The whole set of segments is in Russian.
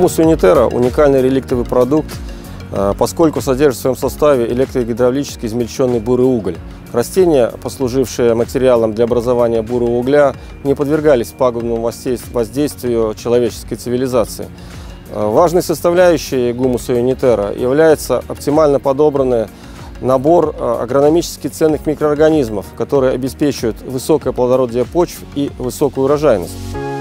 Гумус Юнитера – уникальный реликтовый продукт, поскольку содержит в своем составе электрогидравлически измельченный бурый уголь. Растения, послужившие материалом для образования бурого угля, не подвергались пагубному воздействию человеческой цивилизации. Важной составляющей гумуса Юнитера является оптимально подобранный набор агрономически ценных микроорганизмов, которые обеспечивают высокое плодородие почв и высокую урожайность.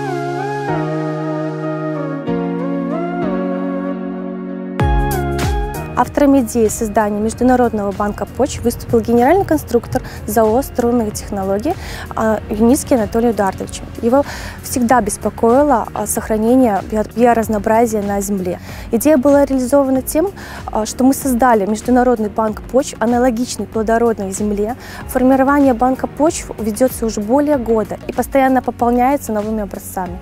Автором идеи создания Международного банка почв выступил генеральный конструктор ЗАО «Струнные технологии» Юницкий Анатолий Эдуардович. Его всегда беспокоило сохранение биоразнообразия на Земле. Идея была реализована тем, что мы создали Международный банк почв, аналогичный плодородной Земле. Формирование банка почв ведется уже более года и постоянно пополняется новыми образцами.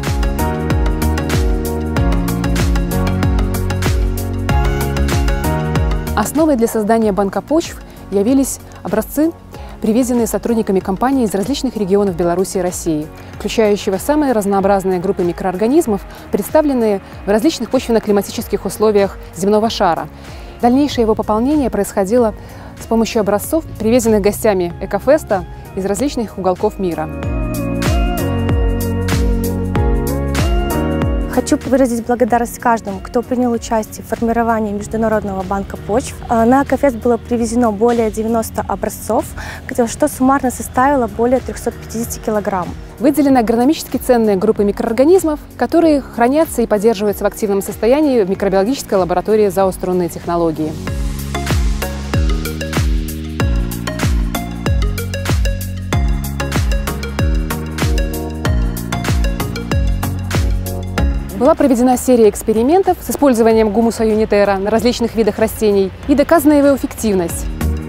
Основой для создания банка почв явились образцы, привезенные сотрудниками компании из различных регионов Беларуси и России, включающего самые разнообразные группы микроорганизмов, представленные в различных почвенно-климатических условиях земного шара. Дальнейшее его пополнение происходило с помощью образцов, привезенных гостями Экофеста из различных уголков мира. Хочу выразить благодарность каждому, кто принял участие в формировании Международного банка почв. На Экофест было привезено более 90 образцов, что суммарно составило более 350 килограмм. Выделены агрономически ценные группы микроорганизмов, которые хранятся и поддерживаются в активном состоянии в микробиологической лаборатории ЗАО «Струнные технологии». Была проведена серия экспериментов с использованием гумуса Юнитера на различных видах растений и доказана его эффективность.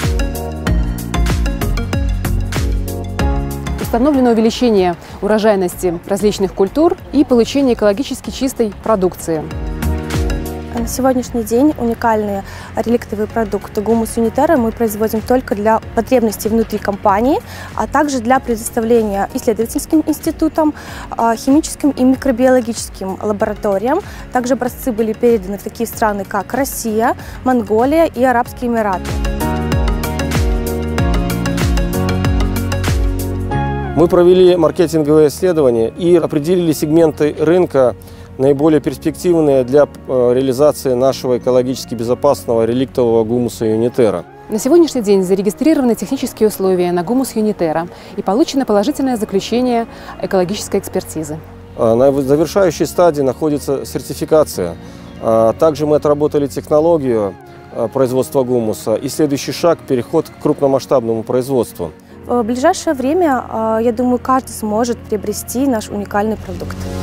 Установлено увеличение урожайности различных культур и получение экологически чистой продукции. На сегодняшний день уникальные реликтовые продукты гумус Юнитера мы производим только для потребностей внутри компании, а также для предоставления исследовательским институтам, химическим и микробиологическим лабораториям. Также образцы были переданы в такие страны, как Россия, Монголия и Арабские Эмираты. Мы провели маркетинговые исследования и определили сегменты рынка, наиболее перспективные для реализации нашего экологически безопасного реликтового гумуса Юнитера. На сегодняшний день зарегистрированы технические условия на гумус Юнитера и получено положительное заключение экологической экспертизы. На завершающей стадии находится сертификация. Также мы отработали технологию производства гумуса, и следующий шаг – переход к крупномасштабному производству. В ближайшее время, я думаю, каждый сможет приобрести наш уникальный продукт.